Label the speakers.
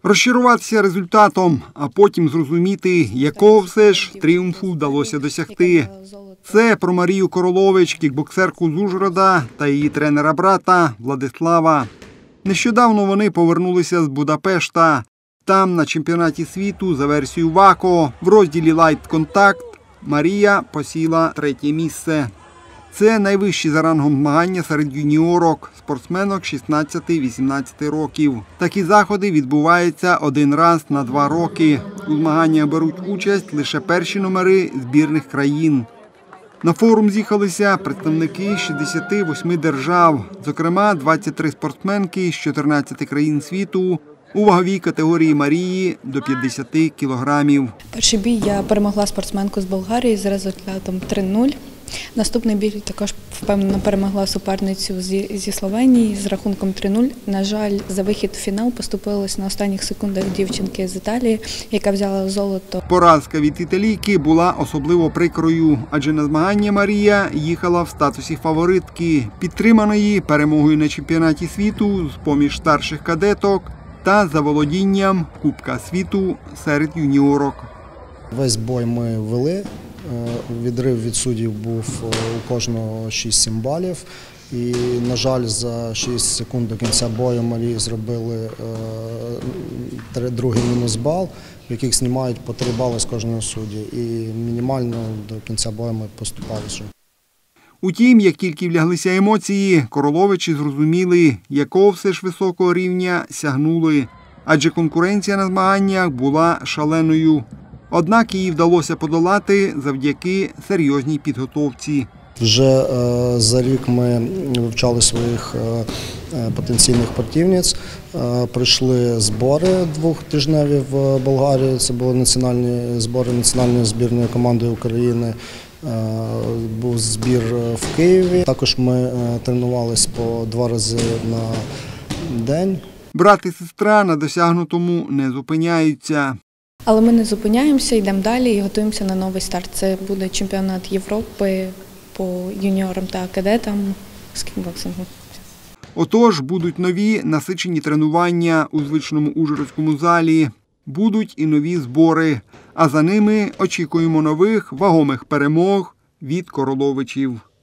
Speaker 1: Розчаруватися результатом, а потім зрозуміти, якого все ж тріумфу вдалося досягти. Це про Марію Королович, кікбоксерку з Ужгорода та її тренера-брата Владислава. Нещодавно вони повернулися з Будапешта. Там, на чемпіонаті світу за версією ВАКО, в розділі «Лайт-контакт» Марія посіла 3-є місце. Це найвищі за рангом змагання серед юніорок, спортсменок 16-18 років. Такі заходи відбуваються один раз на 2 роки. У змаганнях беруть участь лише перші номери збірних країн. На форум з'їхалися представники 68 держав, зокрема 23 спортсменки з 14 країн світу у ваговій категорії Марії до 50 кілограмів.
Speaker 2: Перший бій я перемогла спортсменку з Болгарії з результатом 3-0. Наступний бій також впевнено перемогла суперницю зі Словенії з рахунком 3-0. На жаль, за вихід в фінал поступилась на останніх секундах дівчинки з Італії, яка взяла золото.
Speaker 1: Поразка від італійки була особливо прикрою, адже на змагання Марія їхала в статусі фаворитки, підтриманої перемогою на чемпіонаті світу з-поміж старших кадеток та заволодінням Кубка світу серед юніорок.
Speaker 3: Весь бой ми вели. Відрив від суддів був у кожного 6-7 балів. І, на жаль, за 6 секунд до кінця бою Марії зробили другий мінус бал, в яких знімають по 3 бали з кожного судді. І мінімально до кінця бою ми поступалися.
Speaker 1: Утім, як тільки вляглися емоції, Короловичі зрозуміли, якого все ж високого рівня сягнули. Адже конкуренція на змаганнях була шаленою. Однак її вдалося подолати завдяки серйозній підготовці.
Speaker 3: Вже за рік ми вивчали своїх потенційних противниць. Пройшли збори 2-тижневі в Болгарії, це були національні збори національної збірної команди України. Був збір в Києві. Також ми тренувалися по 2 рази на день.
Speaker 1: Брат і сестра на досягнутому не зупиняються.
Speaker 2: Але ми не зупиняємося, йдемо далі і готуємося на новий старт. Це буде чемпіонат Європи по юніорам та кадетам з кікбоксингу.
Speaker 1: Отож, будуть нові насичені тренування у звичному ужгородському залі, будуть і нові збори, а за ними очікуємо нових вагомих перемог від Короловичів.